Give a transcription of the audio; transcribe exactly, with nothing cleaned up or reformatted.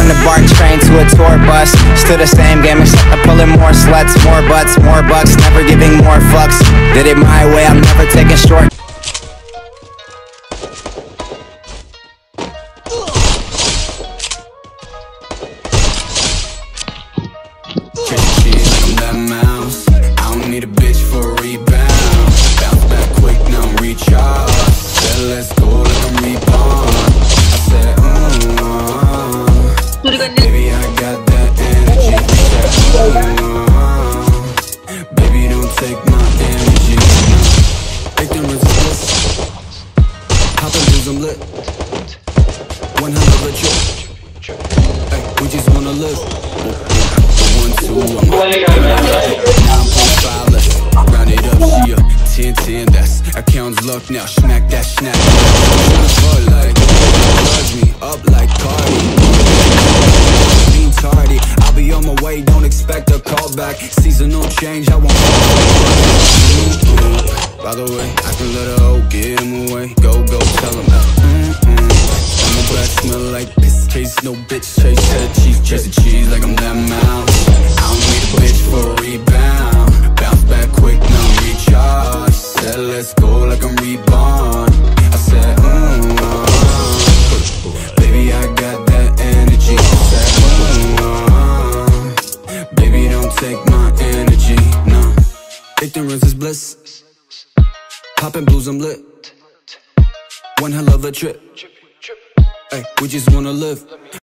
the BART train to a tour bus. Still the same game except I'm pulling more sluts, more butts, more bucks, never giving more fucks. Did it my way, I'm never taking short. Chasing cheese like I'm that mouse. I don't need a bitch for a rebound. Bounce back quick, now I'm recharged. Said let's go like I'm reborn. I said, mm, uh, baby, I got that energy. Said, mm, uh, baby, don't take my energy. Ignorance is bliss. Hop and lose, I'm lit. One hell of a trip. Ay, we just wanna live. One, two, I'm nine point five, let's round it up, she a ten, ten, that's accounts luck now, smack that snap. Fuck like, charge me up like Cardi. Being tardy, I'll be on my way, don't expect a call back. Seasonal change, I won't mm-mm. By the way, I can let her hoe get him away. Go, go, tell him that mm-mm. I'm a black, smell like piss case, no bitch chase. Said cheese, chasing cheese like I'm that mouse. I don't need a bitch for a rebound. Bounce back quick, now I'm recharged. Said let's go like I'm reborn. I said, mm, uh, baby, I got that energy. Said, mm, uh, baby, don't take my energy, no. Ignorance is bliss. Poppin' blues, I'm lit. One hell of a trip. Ay, we just wanna live.